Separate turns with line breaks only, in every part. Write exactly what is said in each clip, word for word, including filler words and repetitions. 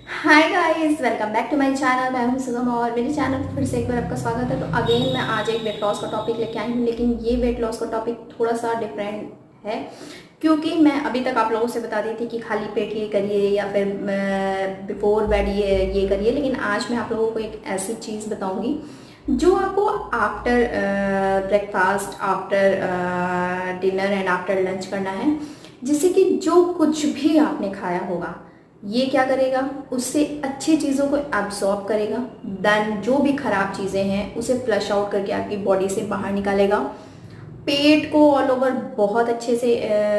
Hi guys, welcome back to my channel. मैं हूं सुगम और मेरे चैनल पर फिर से एक बार आपका स्वागत है। तो अगेन मैं आज एक वेट लॉस का टॉपिक लेके आई हूं, लेकिन ये वेट लॉस का टॉपिक थोड़ा सा डिफरेंट है, क्योंकि मैं अभी तक आप लोगों से बता दी थी कि खाली पेट ये करिए या फिर बिफोर बेड ये ये करिए। लेकिन आज मैं आप लोगों को एक ऐसी चीज़ बताऊँगी जो आपको after breakfast, after dinner and after lunch करना है, जिससे कि जो कुछ भी आपने खाया होगा ये क्या करेगा, उससे अच्छी चीज़ों को एब्जॉर्ब करेगा, देन जो भी खराब चीज़ें हैं उसे फ्लश आउट करके आपकी बॉडी से बाहर निकालेगा, पेट को ऑल ओवर बहुत अच्छे से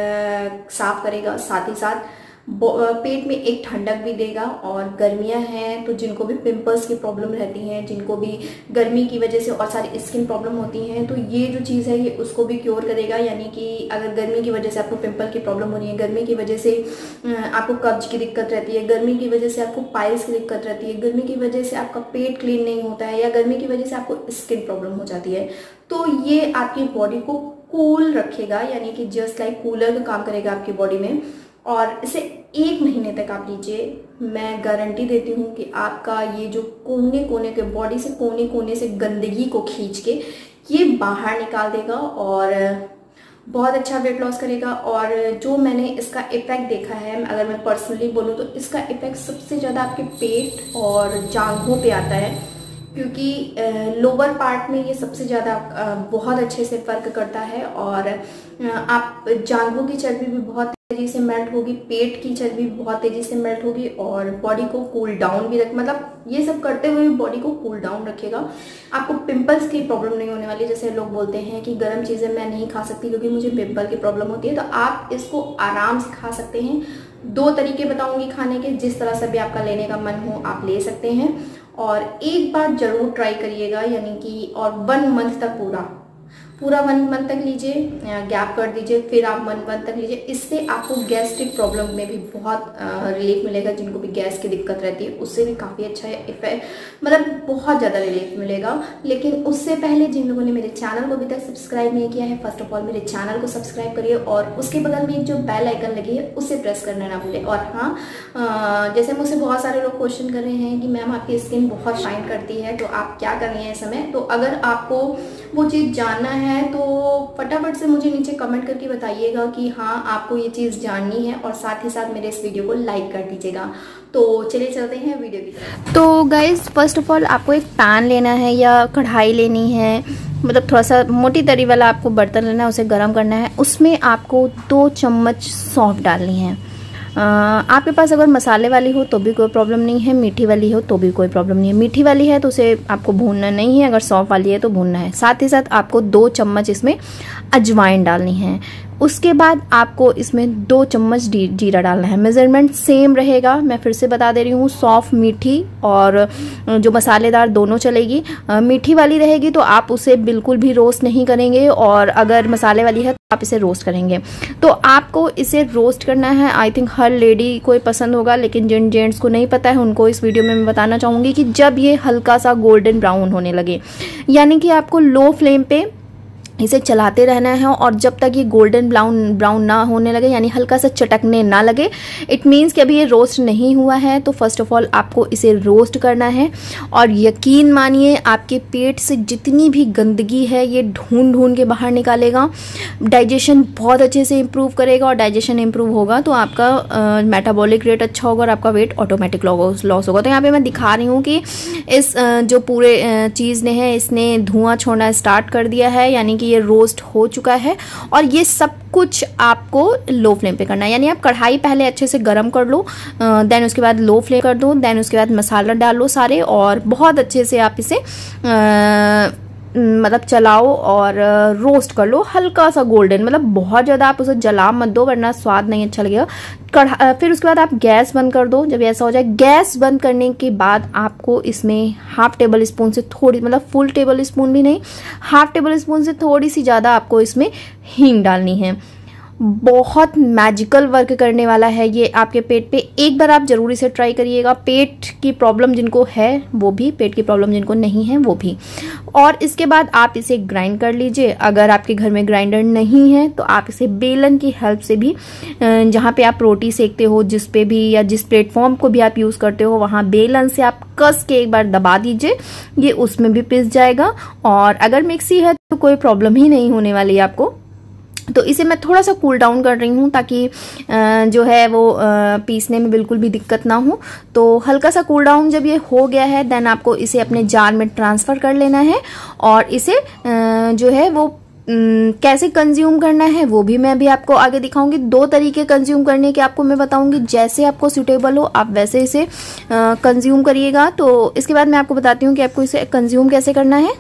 आ, साफ करेगा, साथ ही साथ पेट में एक ठंडक भी देगा। और गर्मियां हैं तो जिनको भी पिंपल्स की प्रॉब्लम रहती हैं, जिनको भी गर्मी की वजह से और सारी स्किन प्रॉब्लम होती हैं, तो ये जो चीज़ है ये उसको भी क्योर करेगा। यानी कि अगर गर्मी की वजह से आपको पिंपल की प्रॉब्लम हो रही है, गर्मी की वजह से आपको कब्ज की दिक्कत रहती है, गर्मी की वजह से आपको पाइल्स की दिक्कत रहती है, गर्मी की वजह से आपका पेट क्लीन नहीं होता है, या गर्मी की वजह से आपको स्किन प्रॉब्लम हो जाती है, तो ये आपकी बॉडी को कूल रखेगा। यानी कि जस्ट लाइक कूलर का काम करेगा आपकी बॉडी में। और इसे एक महीने तक आप लीजिए, मैं गारंटी देती हूँ कि आपका ये जो कोने कोने के बॉडी से कोने कोने से गंदगी को खींच के ये बाहर निकाल देगा और बहुत अच्छा वेट लॉस करेगा। और जो मैंने इसका इफेक्ट देखा है, अगर मैं पर्सनली बोलूँ तो इसका इफेक्ट सबसे ज़्यादा आपके पेट और जांघों पे आता है, क्योंकि लोअर पार्ट में ये सबसे ज़्यादा बहुत अच्छे से फ़र्क करता है। और आप जांघों की चर्बी भी बहुत तेज़ी से मेल्ट होगी, पेट की चर्बी बहुत तेज़ी से मेल्ट होगी, और बॉडी को कूल डाउन भी रख मतलब ये सब करते हुए बॉडी को कूल डाउन रखेगा। आपको पिंपल्स की प्रॉब्लम नहीं होने वाली। जैसे लोग बोलते हैं कि गर्म चीज़ें मैं नहीं खा सकती क्योंकि मुझे पिंपल की प्रॉब्लम होती है, तो आप इसको आराम से खा सकते हैं। दो तरीके बताऊँगी खाने के, जिस तरह से भी आपका लेने का मन हो आप ले सकते हैं। और एक बार जरूर ट्राई करिएगा, यानी कि और वन मंथ तक पूरा पूरा वन मंथ तक लीजिए, गैप कर दीजिए, फिर आप वन मंथ तक लीजिए। इससे आपको गैस्ट्रिक प्रॉब्लम में भी बहुत रिलीफ मिलेगा। जिनको भी गैस की दिक्कत रहती है उससे भी काफ़ी अच्छा इफेक्ट, मतलब बहुत ज़्यादा रिलीफ मिलेगा। लेकिन उससे पहले जिन लोगों ने मेरे चैनल को अभी तक सब्सक्राइब नहीं किया है, फर्स्ट ऑफ ऑल मेरे चैनल को सब्सक्राइब करिए और उसके बगल में एक जो बेल आइकन लगी है उसे प्रेस करना ना भूलें। और हाँ, जैसे मुझसे बहुत सारे लोग क्वेश्चन कर रहे हैं कि मैम आपकी स्किन बहुत शाइन करती है, तो आप क्या कर रही हैं इस समय। तो अगर आपको वो चीज़ जानना है तो फटाफट से मुझे नीचे कमेंट करके बताइएगा कि हाँ आपको ये चीज़ जाननी है, और साथ ही साथ मेरे इस वीडियो को लाइक कर दीजिएगा। तो चलिए चलते हैं वीडियो की तरफ। तो गाइज, फर्स्ट ऑफ ऑल आपको एक पैन लेना है या कढ़ाई लेनी है, मतलब थोड़ा सा मोटी तरी वाला आपको बर्तन लेना है, उसे गर्म करना है। उसमें आपको दो चम्मच सौंफ डालनी है। आपके पास अगर मसाले वाली हो तो भी कोई प्रॉब्लम नहीं है, मीठी वाली हो तो भी कोई प्रॉब्लम नहीं है। मीठी वाली है तो उसे आपको भूनना नहीं है, अगर सौंफ वाली है तो भूनना है। साथ ही साथ आपको दो चम्मच इसमें अजवाइन डालनी है। उसके बाद आपको इसमें दो चम्मच जीरा डालना है। मेजरमेंट सेम रहेगा, मैं फिर से बता दे रही हूँ, सौंफ, मीठी और जो मसालेदार दोनों चलेगी। मीठी वाली रहेगी तो आप उसे बिल्कुल भी रोस्ट नहीं करेंगे, और अगर मसाले वाली है तो आप इसे रोस्ट करेंगे। तो आपको इसे रोस्ट करना है। आई थिंक हर लेडी को पसंद होगा, लेकिन जिन जेंट्स को नहीं पता है उनको इस वीडियो में मैं बताना चाहूँगी कि जब ये हल्का सा गोल्डन ब्राउन होने लगे, यानी कि आपको लो फ्लेम पे इसे चलाते रहना है, और जब तक ये गोल्डन ब्राउन ब्राउन ना होने लगे, यानी हल्का सा चटकने ना लगे, इट मीन्स कि अभी ये रोस्ट नहीं हुआ है। तो फर्स्ट ऑफ ऑल आपको इसे रोस्ट करना है। और यकीन मानिए आपके पेट से जितनी भी गंदगी है ये ढूंढ ढूंढ के बाहर निकालेगा। डाइजेशन बहुत अच्छे से इम्प्रूव करेगा, और डाइजेशन इम्प्रूव होगा तो आपका मेटाबॉलिक रेट अच्छा होगा और आपका वेट ऑटोमेटिक लॉस होगा। तो यहाँ पर मैं दिखा रही हूँ कि इस uh, जो पूरे uh, चीज़ ने है इसने धुआं छोड़ना स्टार्ट कर दिया है, यानी कि ये रोस्ट हो चुका है। और ये सब कुछ आपको लो फ्लेम पे करना है, यानी आप कढ़ाई पहले अच्छे से गरम कर लो, देन उसके बाद लो फ्लेम कर दो, देन उसके बाद मसाला डालो सारे, और बहुत अच्छे से आप इसे आ, मतलब चलाओ और रोस्ट कर लो हल्का सा गोल्डन, मतलब बहुत ज़्यादा आप उसे जला मत दो वरना स्वाद नहीं अच्छा लगेगा। कढ़ा फिर उसके बाद आप गैस बंद कर दो। जब ऐसा हो जाए, गैस बंद करने के बाद आपको इसमें हाफ टेबल स्पून से थोड़ी, मतलब फुल टेबल स्पून भी नहीं, हाफ टेबल स्पून से थोड़ी सी ज़्यादा आपको इसमें हींग डालनी है। बहुत मैजिकल वर्क करने वाला है ये आपके पेट पे। एक बार आप ज़रूर इसे ट्राई करिएगा। पेट की प्रॉब्लम जिनको है वो भी, पेट की प्रॉब्लम जिनको नहीं है वो भी। और इसके बाद आप इसे ग्राइंड कर लीजिए। अगर आपके घर में ग्राइंडर नहीं है तो आप इसे बेलन की हेल्प से भी, जहाँ पे आप रोटी सेकते हो, जिस पे भी या जिस प्लेटफॉर्म को भी आप यूज़ करते हो, वहाँ बेलन से आप कस के एक बार दबा दीजिए, ये उसमें भी पिस जाएगा। और अगर मिक्सी है तो कोई प्रॉब्लम ही नहीं होने वाली है आपको। तो इसे मैं थोड़ा सा कूल डाउन कर रही हूँ ताकि जो है वो पीसने में बिल्कुल भी दिक्कत ना हो। तो हल्का सा कूल डाउन जब ये हो गया है, देन आपको इसे अपने जार में ट्रांसफ़र कर लेना है। और इसे जो है वो कैसे कंज्यूम करना है वो भी मैं भी आपको आगे दिखाऊंगी। दो तरीके कंज्यूम करने के आपको मैं बताऊंगी, जैसे आपको सूटेबल हो आप वैसे इसे कंज्यूम करिएगा। तो इसके बाद मैं आपको बताती हूँ कि आपको इसे कंज्यूम कैसे करना है।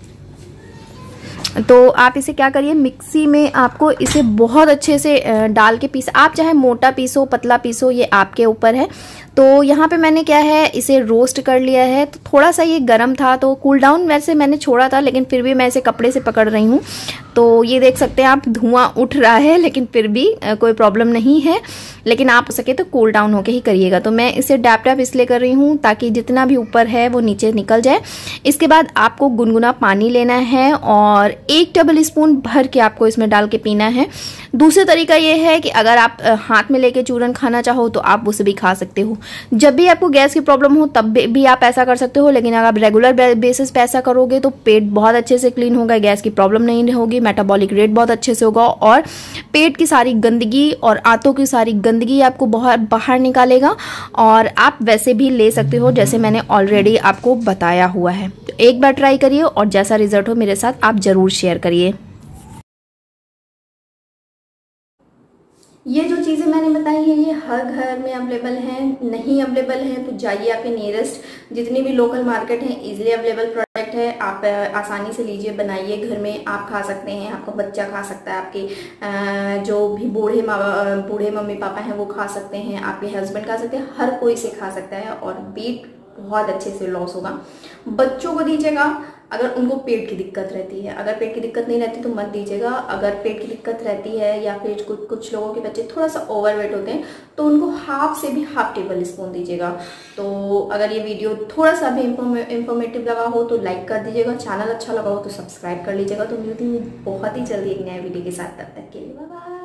तो आप इसे क्या करिए, मिक्सी में आपको इसे बहुत अच्छे से डाल के पीस, आप चाहे मोटा पीसो पतला पीसो, ये आपके ऊपर है। तो यहाँ पे मैंने क्या है, इसे रोस्ट कर लिया है। तो थोड़ा सा ये गर्म था तो कूल डाउन वैसे मैंने छोड़ा था, लेकिन फिर भी मैं इसे कपड़े से पकड़ रही हूँ। तो ये देख सकते हैं आप, धुआं उठ रहा है, लेकिन फिर भी कोई प्रॉब्लम नहीं है। लेकिन आप हो सके तो कूल डाउन होके ही करिएगा। तो मैं इसे डैप डैप इसलिए कर रही हूँ ताकि जितना भी ऊपर है वो नीचे निकल जाए। इसके बाद आपको गुनगुना पानी लेना है और एक टेबल स्पून भर के आपको इसमें डाल के पीना है। दूसरा तरीका ये है कि अगर आप हाथ में लेके चूरन खाना चाहो तो आप उसे भी खा सकते हो। जब भी आपको गैस की प्रॉब्लम हो तब भी आप ऐसा कर सकते हो, लेकिन अगर आप रेगुलर बेसिस पे ऐसा करोगे तो पेट बहुत अच्छे से क्लीन होगा, गैस की प्रॉब्लम नहीं होगी, मेटाबॉलिक रेट बहुत अच्छे से होगा और पेट की सारी गंदगी और आंतों की सारी गंदगी आपको बहुत बाहर निकालेगा। और आप वैसे भी ले सकते हो जैसे मैंने ऑलरेडी आपको बताया हुआ है। तो एक बार ट्राई करिए और जैसा रिजल्ट हो मेरे साथ आप ज़रूर शेयर करिए। ये जो चीज़ें मैंने बताई हैं ये हर घर में अवेलेबल हैं। नहीं अवेलेबल हैं तो जाइए आपके नियरेस्ट जितनी भी लोकल मार्केट है, इजीली अवेलेबल प्रोडक्ट है, आप आसानी से लीजिए, बनाइए, घर में आप खा सकते हैं, आपका बच्चा खा सकता है, आपके जो भी बूढ़े बूढ़े मम्मी पापा हैं वो खा सकते हैं, आपके हस्बैंड खा सकते हैं, हर कोई से खा सकता है और वेट बहुत अच्छे से लॉस होगा। बच्चों को दीजिएगा अगर उनको पेट की दिक्कत रहती है। अगर पेट की दिक्कत नहीं रहती तो मत दीजिएगा। अगर पेट की दिक्कत रहती है या फिर कुछ कुछ लोगों के बच्चे थोड़ा सा ओवरवेट होते हैं तो उनको हाफ से भी हाफ टेबल स्पून दीजिएगा। तो अगर ये वीडियो थोड़ा सा भी इंफॉर्मेटिव लगा हो तो लाइक कर दीजिएगा, चैनल अच्छा लगा हो तो सब्सक्राइब कर लीजिएगा। तो मिलती हूँ बहुत ही जल्दी एक नया वीडियो के साथ, तब तक के लिए बाय बाय।